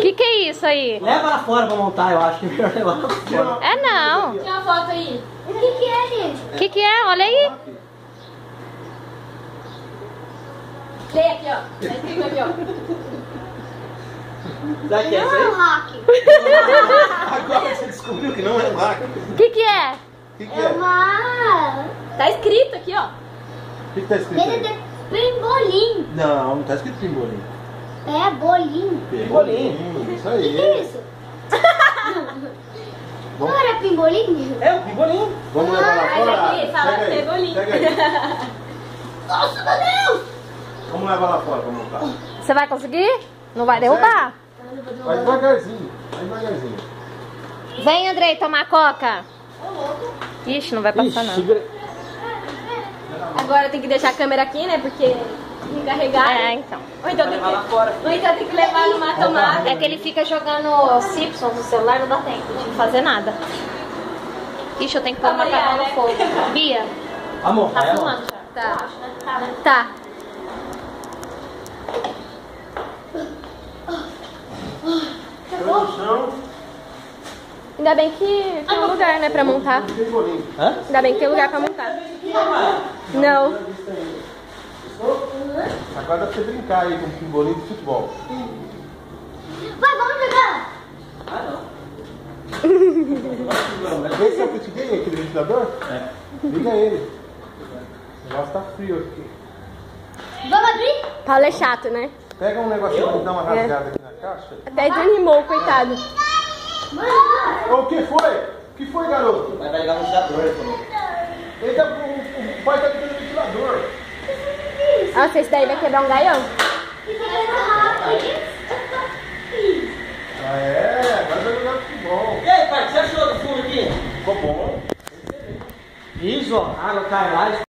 Que é isso aí? Leva lá fora pra montar, eu acho que é melhor levar lá fora. É não. Tira uma foto aí. O que é, gente? Que é? Olha aí. Lê aqui, ó. Tá escrito aqui, ó. Sabe o que é isso aí? hack. Agora você descobriu que não é um hack. Que é? O que é? Uma... Tá escrito aqui, ó. O que tá escrito Ele aí? é pimbolim. Não, não tá escrito pimbolim. É bolinho. Pimbolim. Isso O aí. que é isso? Não era pimbolim? É, o pimbolim. Vamos levar lá Mas fora? aqui fala Pega aí, pimbolim. pega aí. Nossa, meu Deus! Vamos levar lá fora pra montar. Você vai conseguir? Não vai derrubar? Vai devagarzinho, vai devagarzinho. Vem, Andrei, tomar coca. Ixi, não vai passar não. Agora tem que deixar a câmera aqui, né? Porque encarregar. É, então. Ou então tem Levar lá fora. que, ou então tem que levar numa tomada. É que ele fica jogando Simpsons no celular, não dá tempo de fazer nada. Ixi, eu tenho que pôr o macarrão no fogo. Bia, Amor, tá ela. filmando já? Tá. Tá. Põe no chão. Ainda bem que tem um lugar, né, pra montar. Pimbolim. Hã? Ainda bem que tem lugar pra montar. Não. Agora dá pra você brincar aí com pimbolim de futebol. Vai, vamos jogar! Ah, não. Esse é o que eu te dei, aquele ventilador? É. Liga ele. O negócio tá frio aqui. Vamos abrir? Paulo é chato, né? Pega um negocinho pra dar uma rasgada aqui na caixa. Até desanimou, coitado. Ô, o que foi? O que foi, garoto? Vai ligar no ventilador, ele falou. Ele tá, o pai tá ligando o ventilador. Nossa, esse daí vai quebrar um gaião. Ah, é? Agora vai jogar futebol. E aí, pai, o que você achou do fundo aqui? Ficou bom. Isso, ó, a água cai lá.